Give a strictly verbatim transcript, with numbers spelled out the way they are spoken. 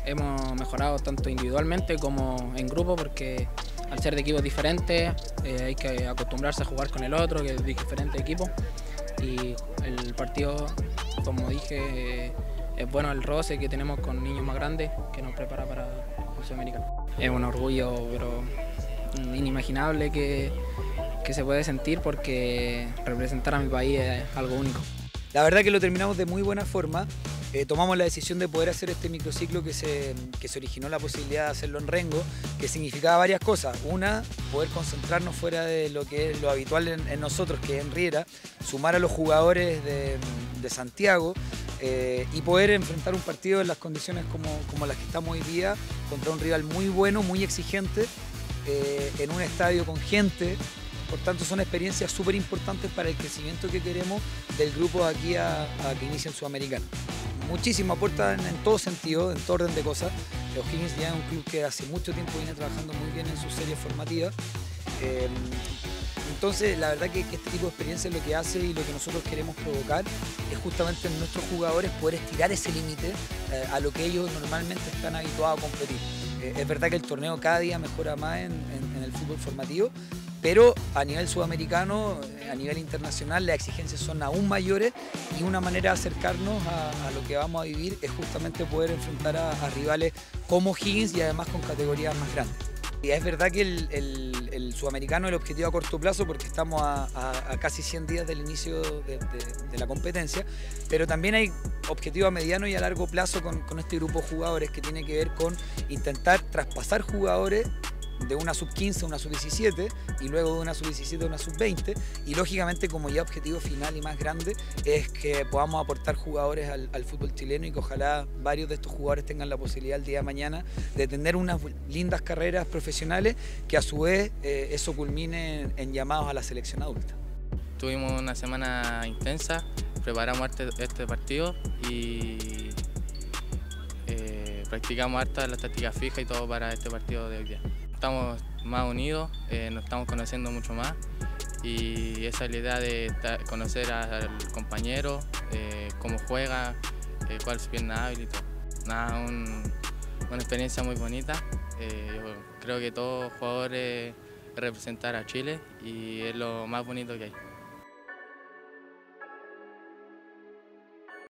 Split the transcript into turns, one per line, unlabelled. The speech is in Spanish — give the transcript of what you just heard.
hemos mejorado tanto individualmente como en grupo porque al ser de equipos diferentes eh, hay que acostumbrarse a jugar con el otro, que es de diferente equipo. Y el partido, como dije, eh, es bueno el roce que tenemos con niños más grandes que nos prepara para el Sudamericano. Es un orgullo pero inimaginable que, que se puede sentir porque representar a mi país es algo único.
La verdad que lo terminamos de muy buena forma. Eh, tomamos la decisión de poder hacer este microciclo que se, que se originó la posibilidad de hacerlo en Rengo, que significaba varias cosas. Una, poder concentrarnos fuera de lo que es lo habitual en, en nosotros, que es en Riera, sumar a los jugadores de, de Santiago eh, y poder enfrentar un partido en las condiciones como, como las que estamos hoy día, contra un rival muy bueno, muy exigente, eh, en un estadio con gente. Por tanto, son experiencias súper importantes para el crecimiento que queremos del grupo de aquí a, a que inicie el Sudamericano. Muchísimo aportan en todo sentido, en todo orden de cosas. O'Higgins ya es un club que hace mucho tiempo viene trabajando muy bien en sus series formativas. Eh, entonces, la verdad que, que este tipo de experiencia lo que hace y lo que nosotros queremos provocar es justamente en nuestros jugadores poder estirar ese límite eh, a lo que ellos normalmente están habituados a competir. Eh, es verdad que el torneo cada día mejora más en, en, en el fútbol formativo, pero a nivel sudamericano, a nivel internacional, las exigencias son aún mayores y una manera de acercarnos a, a lo que vamos a vivir es justamente poder enfrentar a, a rivales como O'Higgins y además con categorías más grandes. Y es verdad que el, el, el sudamericano es el objetivo a corto plazo porque estamos a, a, a casi cien días del inicio de, de, de la competencia, pero también hay objetivos a mediano y a largo plazo con, con este grupo de jugadores que tiene que ver con intentar traspasar jugadores de una sub quince a una sub diecisiete y luego de una sub diecisiete a una sub veinte y lógicamente como ya objetivo final y más grande es que podamos aportar jugadores al, al fútbol chileno y que ojalá varios de estos jugadores tengan la posibilidad el día de mañana de tener unas lindas carreras profesionales que a su vez eh, eso culmine en, en llamados a la selección adulta.
Tuvimos una semana intensa, preparamos este, este partido y eh, practicamos harta la táctica fija y todo para este partido de hoy día. Estamos más unidos, eh, nos estamos conociendo mucho más y esa es la idea de conocer al compañero, eh, cómo juega, eh, cuál es su pierna hábil y todo. Nada, un, una experiencia muy bonita. Eh, yo creo que todos jugadores representar a Chile y es lo más bonito que hay.